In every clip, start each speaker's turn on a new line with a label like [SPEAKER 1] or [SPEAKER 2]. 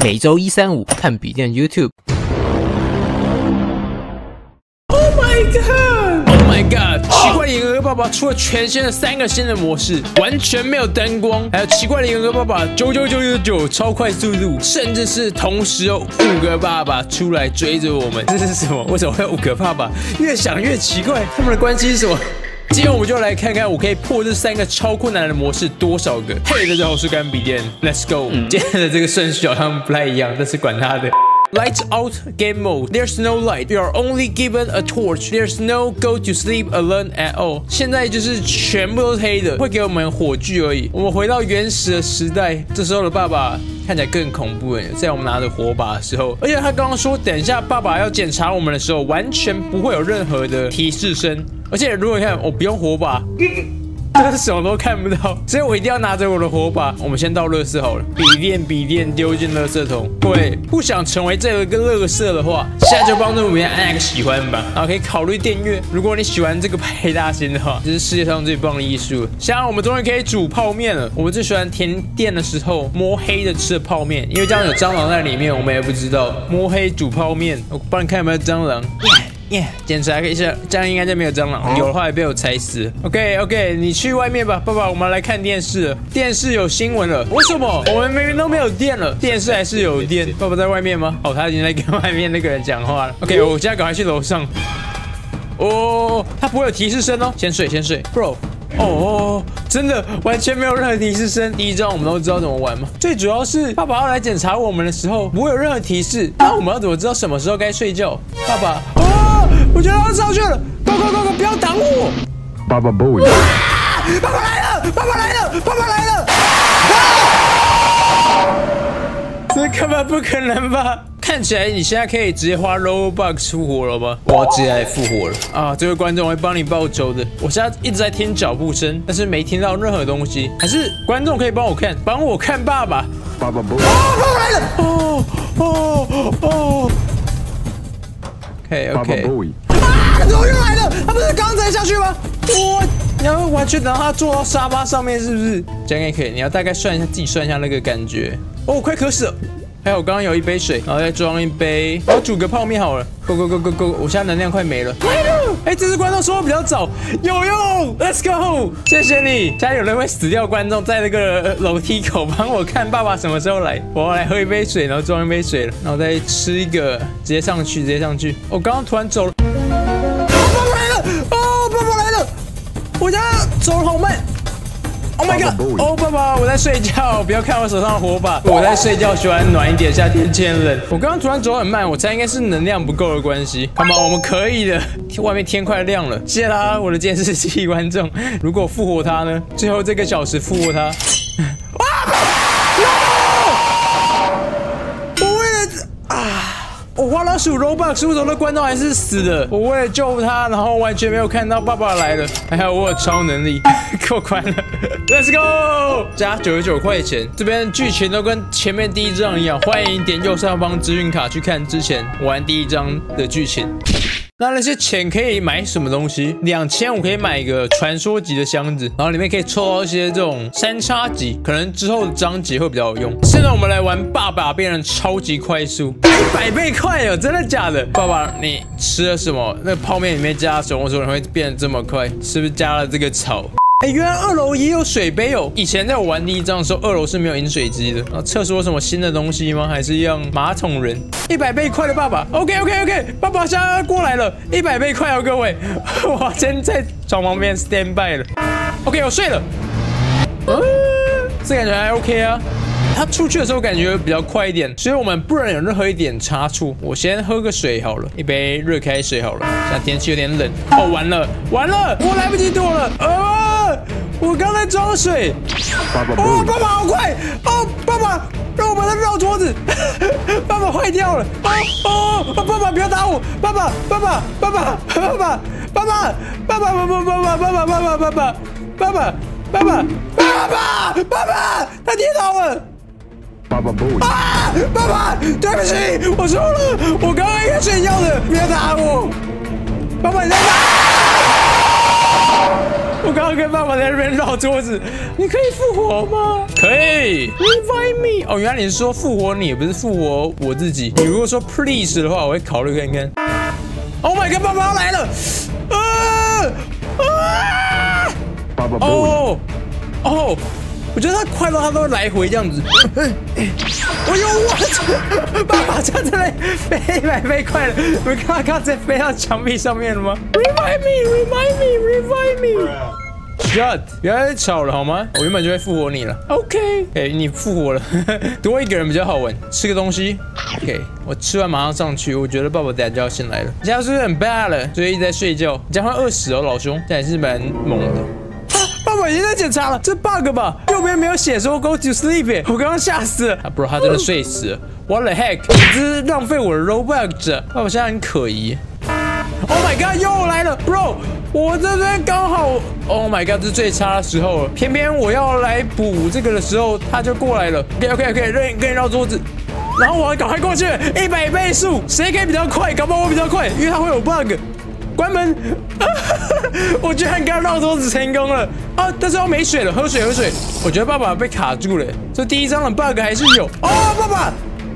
[SPEAKER 1] 每周1、3、5看笔电 YouTube。
[SPEAKER 2] Oh my god! Oh my god! 奇怪的银河爸爸出了全新的3个新的模式，完全没有灯光，还有奇怪的银河爸爸99999超快速度，甚至是同时有5个爸爸出来追着我们。这是什么？为什么会有5个爸爸？越想越奇怪，他们的关系是什么？今天我们就来看看我可以破这3个超困难的模式多少个。嘿，大家好，我是干笔电 ，Let's go。今天的这个顺序好像不太一样，但是管他的。Lights out game mode. There's no light. You are only given a torch. There's no go to sleep alone at all. 现在就是全部都是黑的，会给我们火炬而已。我们回到原始的时代，这时候的爸爸看起来更恐怖了，在我们拿着火把的时候，而且他刚刚说，等一下爸爸要检查我们的时候，完全不会有任何的提示声。而且如果你看我不用火把，这什么都看不到，所以我一定要拿着我的火把。我们先倒垃圾好了，笔电丢进垃圾桶。各位不想成为这个垃圾的话，现在就帮助我们按个喜欢吧，然后可以考虑订阅。如果你喜欢这个派大星的话，这是世界上最棒的艺术了。现在我们终于可以煮泡面了。我们最喜欢停电的时候摸黑的吃的泡面，因为这样有蟑螂在里面，我们也不知道。摸黑煮泡面，我帮你看有没有蟑螂。检查一下，这样应该就没有蟑螂。有的话也被我踩死。OK， 你去外面吧，爸爸，我们来看电视了。电视有新闻了，为什么？我们明明都没有电了，电视还是有电。爸爸在外面吗？哦，他已经在跟外面那个人讲话了。OK， 我现在赶快去楼上。哦，他不会有提示声哦。先睡，Bro。哦，真的完全没有任何提示声。第一章我们都知道怎么玩吗？最主要是爸爸要来检查我们的时候，不会有任何提示。那我们要怎么知道什么时候该睡觉？爸爸，我觉得他上去了 ，Go， 不要挡我！
[SPEAKER 3] 爸爸 boy，
[SPEAKER 2] 爸爸来了！这根本不可能吧？看起来你现在可以直接花 Robux 复活了吗？我要直接来复活了啊！这位观众会帮你报仇的。我现在一直在听脚步声，但是没听到任何东西。还是观众可以帮我看爸爸。
[SPEAKER 3] 爸爸 boy，
[SPEAKER 2] 爸爸来了！
[SPEAKER 3] 爸爸
[SPEAKER 2] OK。
[SPEAKER 3] boy，
[SPEAKER 2] 怎么又来了？他不是刚才下去吗？你要完全等他坐到沙发上面，是不是？这样也可以。你要大概自己算一下那个感觉。我快渴死了。还好刚刚有一杯水，然后再装一杯，我要煮个泡面好了。Go！ 我现在能量快没了。这次观众说我比较早，有用 ，Let's go！ 谢谢你。现在有人会死掉，观众在那个楼梯口帮我看爸爸什么时候来。我要来喝一杯水，然后装一杯水了，然后再吃一个，直接上去。我刚刚突然走了，爸爸来了！我家走了好慢。Oh my god！ 爸爸，我在睡觉，不要看我手上的火把。我在睡觉，喜欢暖一点，夏天天冷。我刚刚突然走很慢，我猜应该是能量不够的关系。好吗？我们可以的。外面天快亮了，谢谢他，我的监视器观众。如果复活他呢？最后这个小时复活他。我花了15 Robux， 为什么那观众还是死的？我为了救他，然后完全没有看到爸爸来了。还好我有超能力，够快了。Let's go！ 加99块钱。这边剧情都跟前面第1章一样，欢迎点右上方资讯卡去看之前玩第1章的剧情。那些钱可以买什么东西？2000我可以买一个传说级的箱子，然后里面可以抽到一些这种3叉戟，可能之后的章节会比较有用。现在我们来玩爸爸变成超级快速，100倍快哦！真的假的？爸爸，你吃了什么？那泡面里面加了什么？为什么会变得这么快？是不是加了这个草？原来2楼也有水杯哦！以前在我玩第1章的时候，2楼是没有饮水机的。厕所有什么新的东西吗？还是一样马桶人？100倍快的爸爸 ，OK， 爸爸现在要过来了，100倍快哦，各位！我先在床旁边 stand by 了。OK， 我睡了。这感觉还 OK 啊。他出去的时候感觉比较快一点，所以我们不能有任何一点差错。我先喝个水好了，一杯热开水好了。现在天气有点冷，完了，我来不及躲了。我刚才装水。爸爸好快！爸爸，让我把它绕桌子。爸爸坏掉了。爸爸不要打我！爸爸，他跌倒了。
[SPEAKER 3] 爸爸 boy，
[SPEAKER 2] 爸爸，对不起，我错了，我刚刚应该睡觉的，不要打我。爸爸你在哪？ 我刚刚跟爸爸在那边绕桌子，你可以复活吗？可以 ，revive me。哦，原来你是说复活你，不是复活我自己。你如果说 please 的话，我会考虑看看。Oh my god， 爸爸要来了！哦哦，我觉得他快到他都会来回这样子。我爸爸这样子来飞100倍快了，你们看到直接飞到墙壁上面了吗 ？Revive me！ Shut！ 不要再吵了好吗？我原本就会复活你了。OK， 你复活了，多一个人比较好玩。吃个东西。OK， 我吃完马上上去。我觉得爸爸等下就要先来了。你现在是不是很 bad 了？所以一直在睡觉。你这样会饿死哦，老兄。这还是蛮猛的。爸爸已经在检查了，这 bug 吧？右边没有写说 go to sleep， 我刚刚吓死了。bro， 他真的睡死了。What the heck？ 你这是浪费我的 Robux。爸爸现在很可疑。Oh my god， 又来了 ，bro！ 我这边刚好 ，Oh my god， 这是最差的时候了。偏偏我要来补这个的时候，他就过来了。OK， 跟你绕桌子，然后我要赶快过去，100倍速，谁可以比较快？搞不好我比较快，因为它会有 bug。关门！我居然刚绕桌子成功了啊！但是要没水了，喝水。我觉得爸爸被卡住了，这第一张的 bug 还是有。哦，爸爸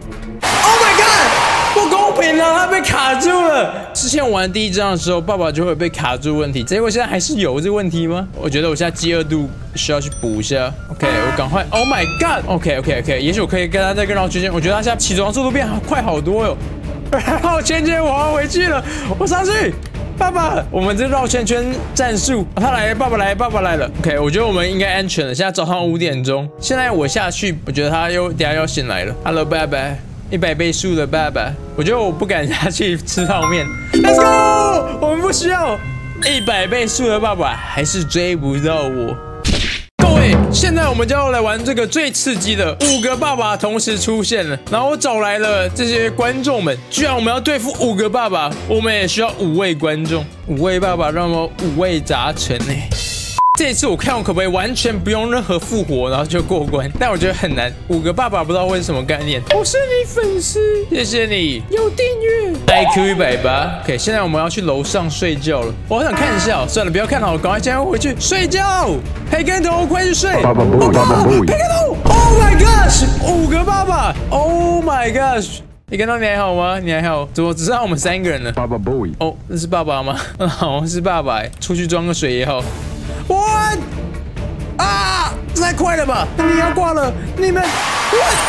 [SPEAKER 2] ！Oh my god！ 不公平啊！他被卡住了。之前玩第一章的时候，爸爸就会被卡住问题，结果现在还是有这个问题吗？我觉得我现在饥饿度需要去补一下。OK， 我赶快。Oh my god！OK， 也许我可以跟他再跟绕圈圈。我觉得他现在起床速度变快好多哟。好，圈圈，我要回去了，我上去。爸爸，我们这绕圈圈战术，他来了，爸爸来了。OK， 我觉得我们应该安全了。现在早上5点钟，现在我下去，我觉得他等下要醒来了。Hello， 爸爸。100倍速的爸爸，我觉得我不敢下去吃泡面。Let's go， 我们不需要100倍速的爸爸，还是追不到我。各位，现在我们就要来玩这个最刺激的5个爸爸同时出现了，然后我找来了这些观众们。居然我们要对付5个爸爸，我们也需要5位观众，5位爸爸，让我们5位达成呢。这一次我看我可不可以完全不用任何复活，然后就过关，但我觉得很难。5个爸爸不知道会是什么概念。我是你粉丝，谢谢你有订阅。IQ 180。OK， 现在我们要去楼上睡觉了。我好想看一下，算了，不要看好了，赶快现在回去睡觉。培根头，快去睡。培根头 ，Oh my gosh， 5个爸爸 ，Oh my gosh。你看到你还好吗？你还好？怎么只剩我们3个人了？
[SPEAKER 3] 爸爸 boy。
[SPEAKER 2] 哦，那是爸爸吗？好像是爸爸。出去装个水也好。What？ 啊！这太快了吧！你要挂了，你们 What？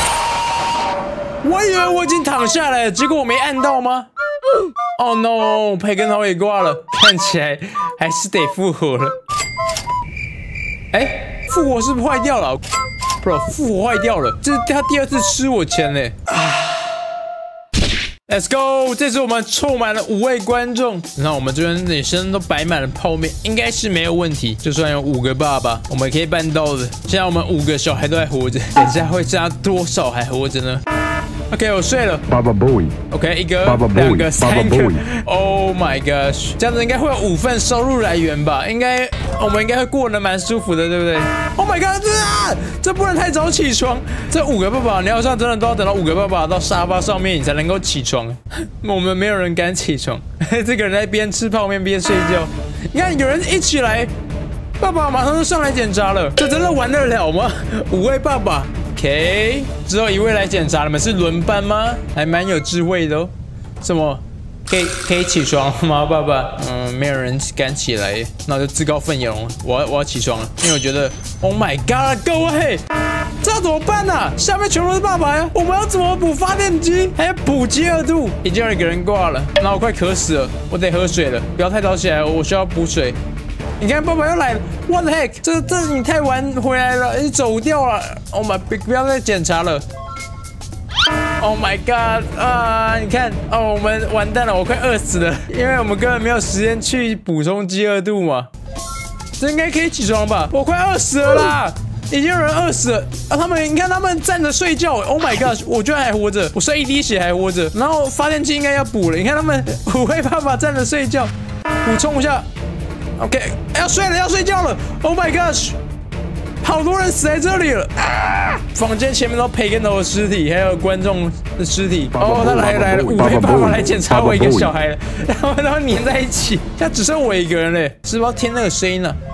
[SPEAKER 2] 我以为我已经躺下来了，结果我没按到吗 ？Oh no！ 培根头也挂了，看起来还是得复活了。哎，复活是不是坏掉了 ？Bro， 复活坏掉了，这是他第2次吃我钱嘞！Let's go！ 这次我们凑满了5位观众，那我们这边女生都摆满了泡面，应该是没有问题。就算有5个爸爸，我们也可以办到的。现在我们5个小孩都还活着，等一下会剩下多少还活着呢 ？OK， 我睡了。
[SPEAKER 3] 爸爸 boy。
[SPEAKER 2] OK， 1个、
[SPEAKER 3] 2
[SPEAKER 2] 个、3个。Oh my gosh！ 这样子应该会有5份收入来源吧？我们应该会过得蛮舒服的，对不对 ？Oh my god！ 这不能太早起床。这5个爸爸，你好像真的都要等到5个爸爸到沙发上面，你才能够起床。我们没有人敢起床，这个人在边吃泡面边睡觉。你看，有人一起来，爸爸马上就上来检查了，这真的玩得了吗？5位爸爸 ，OK， 只有1位来检查，你们是轮班吗？还蛮有智慧的哦。什么？可以起床了吗，爸爸？没有人敢起来，那我就自告奋勇，我要起床了，因为我觉得 ，Oh my God， 各位，这要怎么办啊？下面全部都是爸爸呀，我们要怎么补发电机？还要补饥饿度？已经有1个人挂了，那我快渴死了，我得喝水了，不要太早起来，我需要补水。你看，爸爸又来了 ，What the heck？ 这你太晚回来了，你走掉了。Oh my， 不要再检查了。Oh my god！ 你看，我们完蛋了，我快饿死了，因为我们根本没有时间去补充饥饿度嘛。这应该可以起床吧？我快饿死了啦！已经有人饿死了你看他们站着睡觉 ，Oh my god！ 我居然还活着，我剩1滴血还活着，然后发电机应该要补了。你看他们5位爸爸站着睡觉，补充一下。OK， 要睡觉了 ！Oh my gosh！ 好多人死在这里了！房间前面都培根头的尸体，还有观众的尸体。哦，他来了，5位爸爸来检查我1个小孩了，然后粘在一起，现在只剩我1个人嘞，是不是要添那个声音了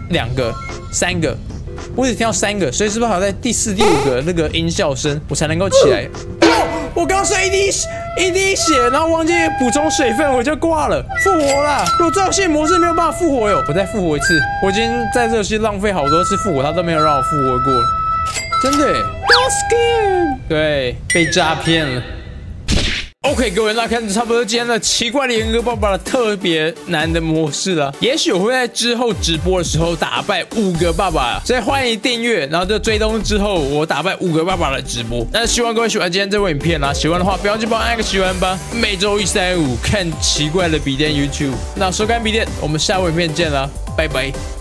[SPEAKER 2] 2个、3个，我只听到3个，所以是不是还要在第4、第5个那个音效声，我才能够起来？我刚睡一滴血，然后忘记补充水分，我就挂了，复活啦！如果这游戏模式没有办法复活哟，我再复活一次。我已经在这游戏浪费好多次复活，他都没有让我复活过，真的耶。对，被诈骗了。OK， 各位，那看差不多今天的奇怪的严哥爸爸的特别难的模式了。也许我会在之后直播的时候打败5个爸爸，所以欢迎订阅，然后就追踪之后我打败5个爸爸的直播。那希望各位喜欢今天这部影片啦，喜欢的话不要忘记帮我按个喜欢吧。每周1、3、5看奇怪的笔电 YouTube。那收看笔电，我们下部影片见啦，拜拜。